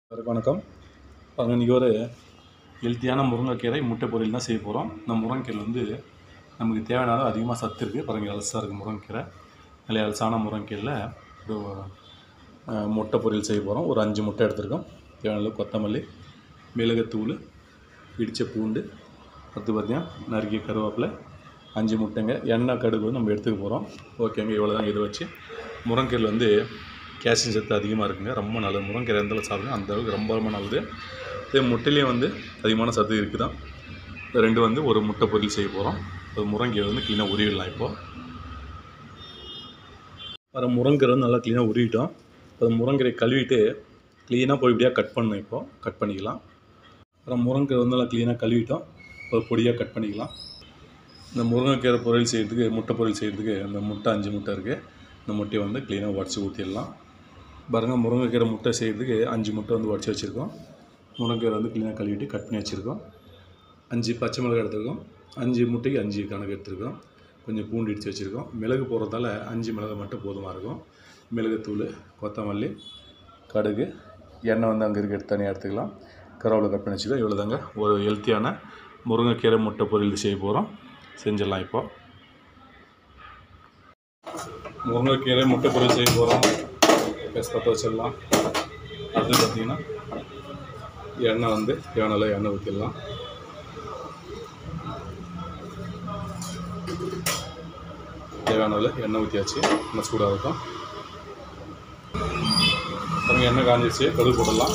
வணக்கம். பாருங்க, இன்றைக்கி ஒரு ஹெல்த்தியான முருங்கைக்கீரை முட்டை பொரியல் தான் செய்ய போகிறோம். இந்த முருங்கைக்கீரை வந்து நமக்கு தேவையான அதிகமாக சத்து இருக்குது. பாருங்கள், அலசாக இருக்குது முருங்கைக்கீரை. நல்ல அலசான முருங்கைக்கீரையில் ஒரு முட்டை பொரியல் செய்ய போகிறோம். ஒரு 5 முட்டை எடுத்துருக்கோம். தேவையான அளவு கொத்தமல்லி, மிளகுத்தூள், இடித்த பூண்டு, பார்த்திங்கன்னா நறுக்கிய கருவேப்பிலை, 5 முட்டைங்க. எண்ணெய் கடுகு நம்ம எடுத்துக்க போகிறோம். ஓகேங்க, இவ்வளோ தான். இதை வச்சு முருங்கைக்கீரையில் வந்து கேல்சியம் சத்து அதிகமாக இருக்குங்க. ரொம்ப நல்லது. முருங்கைக்கீரை எந்தளவு சாப்பிடுங்க அந்தளவுக்கு ரொம்ப ரொம்ப நல்லது. இதே முட்டையிலேயும் வந்து அதிகமான சத்து இருக்குது தான். இந்த 2 வந்து ஒரு முட்டை பொரியல் செய்ய போகிறோம். அது முருங்கைக்கீரை வந்து க்ளீனாக உருவிடலாம். இப்போது வர முருங்கைக்கீரை வந்து நல்லா க்ளீனாக உருவிட்டோம். அது முருங்கைக்கீரை கழுவிட்டு க்ளீனாக போய் இப்படியாக கட் பண்ணணும். இப்போது கட் பண்ணிக்கலாம். அப்புறம் முருங்கைக்கீரை வந்து நல்லா க்ளீனாக கழுவிட்டோம். ஒரு பொடியாக கட் பண்ணிக்கலாம். இந்த முருங்கைக்கீரை பொரியல் செய்கிறதுக்கு, முட்டை பொரியல் செய்கிறதுக்கு அந்த முட்டை 5 முட்டை இருக்குது. இந்த முட்டையை வந்து க்ளீனாக உடச்சி ஊற்றிடலாம். பாருங்கள், முருங்கைக்கீரை முட்டை செய்கிறதுக்கு 5 முட்டை வந்து உடச்சி வச்சுருக்கோம். முருங்கைக்கீரை வந்து க்ளீனாக கழுவிட்டு கட் பண்ணி வச்சுருக்கோம். 5 பச்சை மிளகாய் எடுத்துருக்கோம். 5 முட்டைக்கு 5 கணக்கு எடுத்துருக்கோம். கொஞ்சம் பூண்டு இடித்து வச்சுருக்கோம். மிளகு போடுறதால 5 மிளகாய் மட்டும் போதுமாக இருக்கும். மிளகுத்தூள், கொத்தமல்லி, கடுகு, எண்ணெய் வந்து அங்கே இருக்க தனியாக எடுத்துக்கலாம். கருவேப்பிலை கட் பண்ணி வச்சுக்கோ. இவ்வளோ தாங்க ஒரு ஹெல்த்தியான முருங்கைக்கீரை முட்டை பொரியல் செய்ய போகிறோம். செஞ்சிடலாம். இப்போது முருங்கைக்கீரை முட்டை பொரியல் செய்ய போகிறோம். கேஸ் பற்ற வச்சிடலாம். அடுத்து பார்த்திங்கன்னா எண்ணெய் வந்து தேவையான அளவு எண்ணெய் ஊற்றிடலாம். தேவையான அளவு எண்ணெய் ஊற்றியாச்சு. எண்ணெய் சூடாக இருக்கும். பாருங்க, எண்ணெய் காஞ்சிச்சு. கடுகு போடலாம்.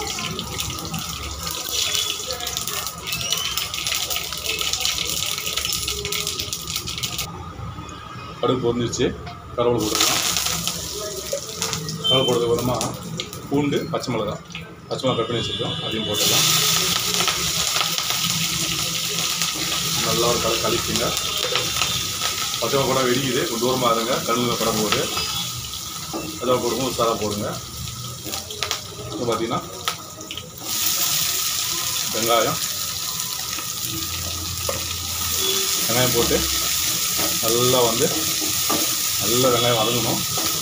கடுகு பொரிஞ்சிச்சு. கருவேப்பிலை போட்டுடலாம். கருவேப்பிலை போட்டதுக்கு அப்புறமா பூண்டு, பச்சை மிளகாய் கட் பண்ணி வச்சுருக்கோம். அதையும் போட்டுடலாம். நல்லா ஒரு கழிக்குங்க. பச்சை மிளகா கூட வெடிக்குது. தூரமாக இருங்க. கண்ணில் படம் போகுது. அதெல்லாம் போடுங்க. உசாராக போடுங்க. இப்போ பார்த்திங்கன்னா வெங்காயம் போட்டு நல்லா வெங்காயம் வதங்கணும்.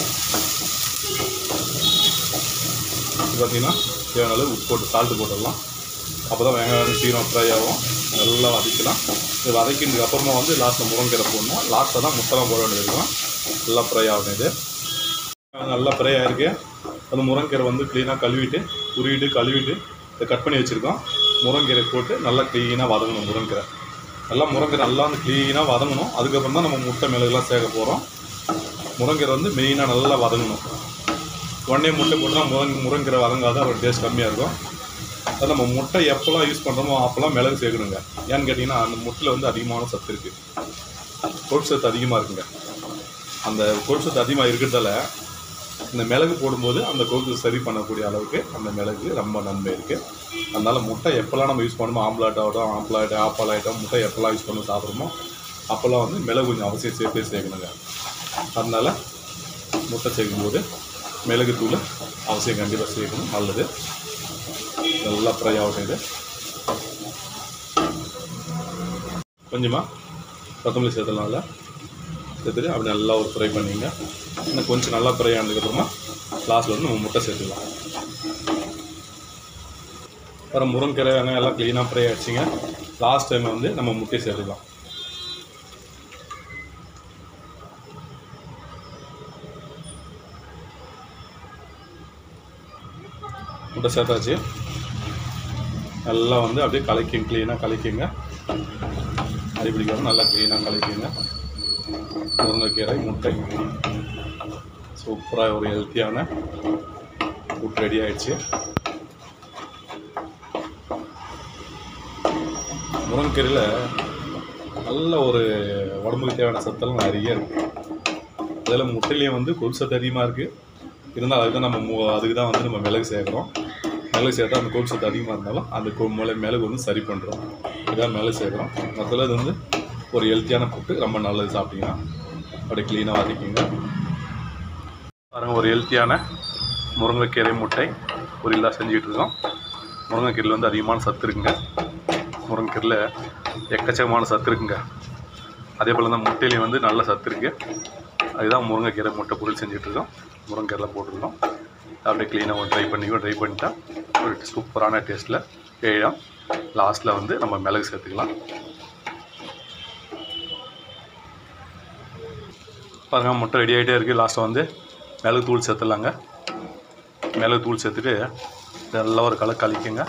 பார்த்திங்கன்னா தேவையான அளவு உப்பு போட்டு சால்ட்டு போட்டுடலாம். அப்போ தான் வெங்காயம் சீக்கிரம் ஃப்ரை ஆகும். நல்லா வதக்கலாம். இது வதக்கினதுக்கு அப்புறமா வந்து லாஸ்ட்டில் முருங்கைக்கீரை போடணும். லாஸ்ட்டில் தான் முட்டைலாம் போட வேண்டியது இருக்கும். நல்லா ஃப்ரை ஆகணும். இது நல்லா ஃப்ரை ஆகிருக்கு. அது முருங்கைக்கீரை வந்து க்ளீனாக கழுவிட்டு கழுவிட்டு இதை கட் பண்ணி வச்சுருக்கோம். முருங்கைக்கீரை போட்டு நல்லா க்ளீனாக வதங்கணும். முருங்கைக்கீரை நல்லா வந்து க்ளீனாக வதங்கணும். அதுக்கப்புறம் தான் நம்ம முட்டை மிளகுலாம் சேர்க்க போகிறோம். முருங்கைக்கீரை வந்து மெயினாக நல்லா வதங்கணும். உடனே முட்டை போட்டுனா முருங்கைக்கீரை வதங்காத ஒரு டேஸ்ட் கம்மியாக இருக்கும். அது நம்ம முட்டை எப்போல்லாம் யூஸ் பண்ணுறோமோ அப்போல்லாம் மிளகு சேர்க்கணுங்க. ஏன்னு கேட்டிங்கன்னா அந்த முட்டையில் வந்து அதிகமான சத்து இருக்குது. கொழுப்பு சத்து அதிகமாக இருக்குங்க. அந்த கொழுப்பு சத்து அதிகமாக இருக்கிறதால இந்த மிளகு போடும்போது அந்த கொழுப்பு சரி பண்ணக்கூடிய அளவுக்கு அந்த மிளகு ரொம்ப நன்மை இருக்குது. அதனால் முட்டை எப்போல்லாம் நம்ம யூஸ் பண்ணுமோ, ஆப்பாலாயிட்டம் முட்டை எப்போல்லாம் யூஸ் பண்ணி சாப்பிட்றோமோ அப்போல்லாம் வந்து மிளகு கொஞ்சம் அவசியம் சேர்க்கணுங்க. அதனால் முட்டை சேர்க்கும்போது மிளகுத்தூள் அவசியம் கண்டிப்பாக சேர்க்கணும். நல்லது. நல்லா ஃப்ரை ஆகட்டும். இது கொஞ்சமாக கொத்தமல்லி சேர்த்துனால சேர்த்துட்டு அப்படி நல்லா ஒரு ஃப்ரை பண்ணிங்க. இன்னும் கொஞ்சம் நல்லா ஃப்ரை ஆனதுக்கப்புறமா லாஸ்ட்டில் வந்து நம்ம முட்டை சேர்த்துக்கலாம். அப்புறம் முருங்கைக்கீரை வெங்காயம் எல்லாம் க்ளீனாக ஃப்ரை ஆகிடுச்சிங்க. லாஸ்ட் டைம் வந்து நம்ம முட்டையை சேர்த்துக்கலாம். முட்டை சேர்த்தாச்சு. நல்லா வந்து அப்படியே க்ளீனாக கலக்கிங்க. அடிப்பிடிக்காமல் நல்லா க்ளீனாக கலக்கிங்க. முருங்கைக்கீரை முட்டை சூப்பராக ஒரு ஹெல்த்தியான ஃபுட் ரெடி ஆகிடுச்சு. முருங்கைக்கீரையில் நல்ல ஒரு உடம்புக்கு தேவையான சத்தெல்லாம் நிறைய இருக்குது. அதில் முட்டையிலேயே வந்து கொழுப்பு சத்து அதிகமாக இருக்குது. இருந்தாலும் அதுக்கு தான் வந்து நம்ம மிளகு சேர்க்குறோம். மிளகு சேர்த்தா அந்த கொழுப்பு சத்து அதிகமாக இருந்தாலும் அந்த மிளகு வந்து சரி பண்ணுறோம். இதான் மிளகு சேர்க்குறோம். மற்றதில் இது வந்து ஒரு ஹெல்த்தியான ஃபுட்டு. ரொம்ப நல்லது. சாப்பிட்டீங்கன்னா அப்படியே க்ளீனாக வதக்கிங்க. பாருங்கள், ஒரு ஹெல்த்தியான முருங்கைக்கீரை முட்டை பொரியலாக செஞ்சுக்கிட்டு இருக்கோம். முருங்கைக்கீரையில் வந்து அதிகமான சத்து இருக்குங்க. முருங்கைக்கீரையில் எக்கச்சக்கமான சத்து இருக்குங்க. அதே போல் தான் முட்டையிலையும் வந்து நல்ல சத்து இருக்குது. அதுதான் முருங்கைக்கீரை முட்டை பொரியல் செஞ்சுட்ருக்கோம். முருங்கைக்கீரைலாம் போட்டுருக்கோம். அப்படியே க்ளீனாக ட்ரை பண்ணிட்டா ஒரு சூப்பரான டேஸ்ட்டில் ஏழாம். லாஸ்ட்டில் வந்து நம்ம மிளகு சேர்த்துக்கலாம். பாருங்கள், முட்டை ரெடி ஆகிட்டே இருக்குது. லாஸ்ட்டில் வந்து மிளகு தூள் சேர்த்துடலாங்க. மிளகு தூள் சேர்த்துட்டு நல்லா ஒரு கலக்குங்க.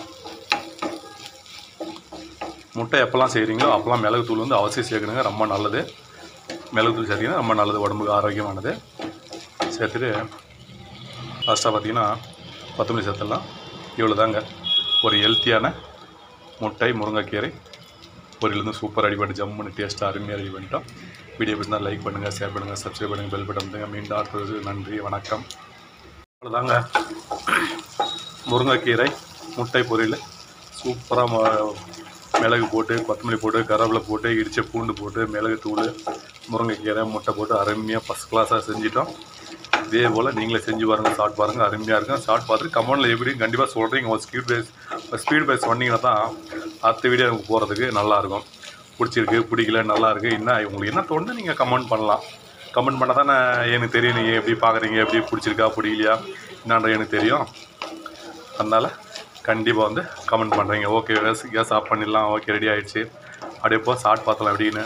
முட்டை எப்போல்லாம் செய்கிறீங்களோ அப்போல்லாம் மிளகு தூள் வந்து அவசியம் சேர்க்கணுங்க. ரொம்ப நல்லது. மிளகு தூள் சேர்த்திங்கன்னா ரொம்ப நல்லது, உடம்புக்கு ஆரோக்கியமானது. சேர்த்துட்டு லாஸ்ட்டாக பார்த்திங்கன்னா கொத்தமல்லி சேர்த்துடலாம். இவ்வளோ தாங்க ஒரு ஹெல்த்தியான முட்டை முருங்கைக்கீரை பொரியலேருந்து சூப்பர் ரெடி பண்ணி ஜம்முன்னு டேஸ்ட்டாக அருமையாக ரெடி பண்ணிட்டோம். வீடியோ பிடிச்சிருந்தால் லைக் பண்ணுங்கள், ஷேர் பண்ணுங்கள், சப்ஸ்கிரைப் பண்ணுங்கள், பெல் பட்டன் பண்ணுங்கள். மீண்டும் அடுத்தது. நன்றி, வணக்கம். அவ்வளோதாங்க முருங்கைக்கீரை முட்டை பொரியல் சூப்பராக மிளகு போட்டு, கொத்தமல்லி போட்டு, கருவேப்பிலை போட்டு, இடித்த பூண்டு போட்டு, மிளகு தூள், முருங்கைக்கீரை, முட்டை போட்டு அருமையாக ஃபஸ்ட் கிளாஸாக செஞ்சிட்டோம். இதே போல் நீங்களே செஞ்சு பாருங்கள், சாப்பிட்டு பாருங்கள், அருமையாக இருக்கும். சாப்பிட்டு பார்த்துட்டு கமெண்டில் எப்படின்னு கண்டிப்பாக சொல்கிறீங்க. ஒரு ஸ்பீட் பைஸ் சொன்னீங்கன்னா தான் அடுத்த வீடியோ எனக்கு போகிறதுக்கு நல்லாயிருக்கும். பிடிச்சிருக்கு, பிடிக்கல, நல்லாயிருக்கு, என்ன உங்களுக்கு என்ன தோணுது நீங்கள் கமெண்ட் பண்ணலாம். கமெண்ட் பண்ணால் தானே எனக்கு தெரியும் நீங்கள் எப்படி பார்க்குறீங்க, எப்படி பிடிச்சிருக்கா பிடிக்கலையா என்னன்ற எனக்கு தெரியும். அதனால் கண்டிப்பாக வந்து கமெண்ட் பண்ணுறீங்க. ஓகே, கேஸ் ஆஃப் பண்ணிடலாம். ஓகே, ரெடி ஆகிடுச்சு. அப்படியே போ சாப்பிட்டு பார்த்தலாம் எப்படின்னு.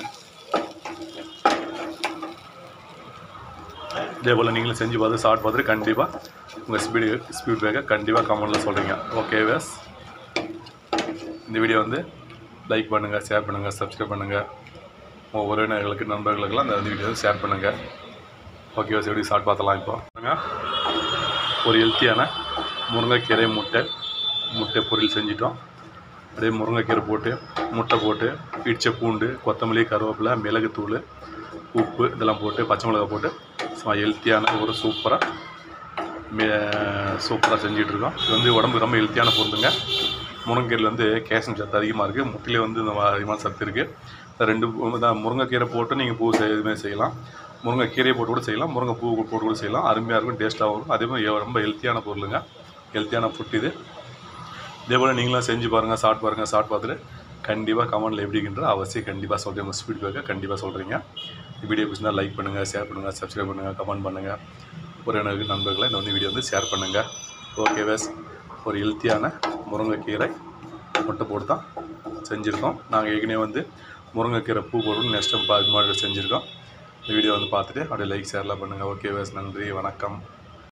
இதே போல் நீங்களும் செஞ்சு பார்த்து சாப்பிட்டு பார்த்துட்டு கண்டிப்பாக உங்கள் ஸ்பீட் பேக்கை கண்டிப்பாக கமெண்டில் சொல்கிறீங்க. ஓகே வேஸ், இந்த வீடியோ வந்து லைக் பண்ணுங்கள், ஷேர் பண்ணுங்கள், சப்ஸ்கிரைப் பண்ணுங்கள். உங்கள் உறவினர்களுக்கு நண்பர்களுக்கெல்லாம் அந்த வீடியோ ஷேர் பண்ணுங்கள். ஓகே வேஸ், எப்படி சாப்பிட்டு பார்த்தலாம். இப்போ ஒரு ஹெல்த்தியான முருங்கைக்கீரை முட்டை பொரியல் செஞ்சிட்டோம். அப்படியே முருங்கைக்கீரை போட்டு, முட்டை போட்டு, இடித்த பூண்டு, கொத்தமல்லி, கருவேப்பிலை, மிளகு தூள், உப்பு இதெல்லாம் போட்டு, பச்சை மிளகா போட்டு ஹெல்த்தியான ஒரு சூப்பராக செஞ்சிட்ருக்கோம். இது வந்து உடம்பு ரொம்ப ஹெல்த்தியான பொருளுங்க. முருங்கைக்கீரையில் வந்து கேல்சியம் சத்து அதிகமாக இருக்குது. முட்டையிலே வந்து இந்த அதிகமான சத்து இருக்குது. ரெண்டு தான் முருங்கைக்கீரை போட்டு நீங்கள் பூ இதுமாதிரி செய்யலாம். முருங்கைக்கீரையை போட்டு கூட செய்யலாம், முருங்கை பூ போட்டு கூட செய்யலாம். அருமையாக இருக்கும், டேஸ்ட்டாகவும் இருக்கும். அதே மாதிரி ரொம்ப ஹெல்த்தியான பொருளுங்க, ஹெல்த்தியான ஃபுட் இது. இதே போல் நீங்களும் செஞ்சு பாருங்கள், சாப்பிட்டு பாருங்கள். சாப்பிட்டு பார்த்துட்டு கண்டிப்பாக கமெண்டில் எப்படிங்கிற அவசியம் கண்டிப்பாக சொல்கிறேன். உங்கள் ஸ்பீட் பேக்கை கண்டிப்பாக சொல்கிறீங்க. வீடியோ பிடிச்சிருந்தா லைக் பண்ணுங்கள், ஷேர் பண்ணுங்கள், சப்ஸ்கிரைப் பண்ணுங்கள், கமெண்ட் பண்ணுங்கள். ஒரு எனக்கு நண்பர்களை இந்த வீடியோ வந்து ஷேர் பண்ணுங்கள். ஓகே வேஸ், ஒரு ஹெல்த்தியான முருங்கைக்கீரை முட்டை போட்டு தான் செஞ்சுருக்கோம். நாங்கள் ஏற்கனவே வந்து முருங்கைக்கீரை பூ போட்டு நெக்ஸ்ட் டைம் மாதிரி செஞ்சுருக்கோம். இந்த வீடியோ வந்து பார்த்துட்டு அப்படியே லைக் ஷேர்லாம் பண்ணுங்கள். ஓகே வேஸ், நன்றி, வணக்கம்.